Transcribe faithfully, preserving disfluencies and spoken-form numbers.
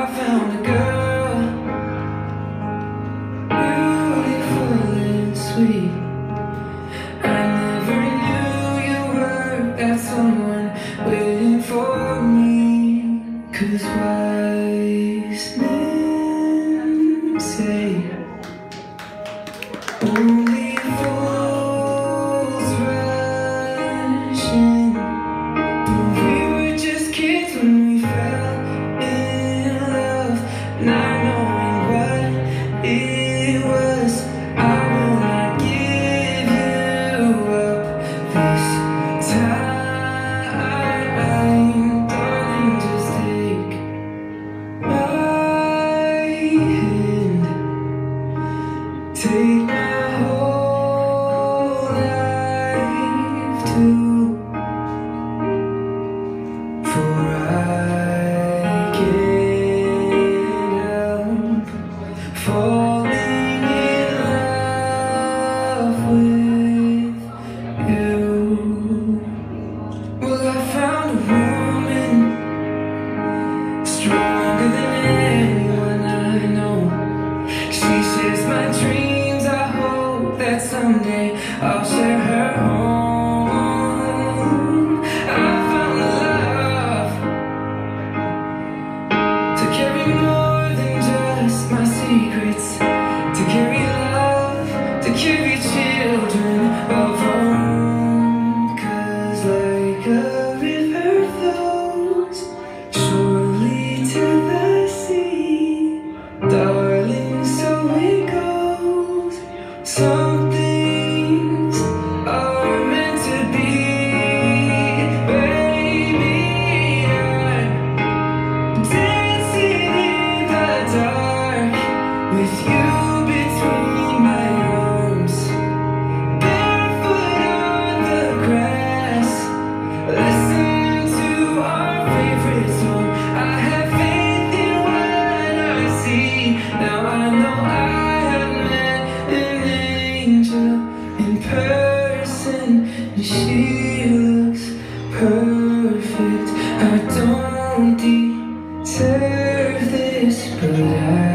found a girl, beautiful and sweet. I never knew you were that someone waiting for me. 'Cause wise men say only fools rush in, but we were just kids when we fell in love, not knowing what it was. I will not give you up this time, darling, just take my hand, take my whole life too, for I can't help falling in love with you. Well, I found a woman stronger than anyone I know. She shares my dreams. I hope that someday I'll share her home. I found love to carry more than just my secrets, to carry love, to carry children of home. 'Cause like a river flows surely to the sea, darling, so it goes. Some things are meant to be. Baby, I'm dancing in the dark with you between my arms, barefoot on the grass, listening to our favorite song. I have faith in what I see. Now I know I have met an angel in person, and she looks perfect. I don't deserve this, but I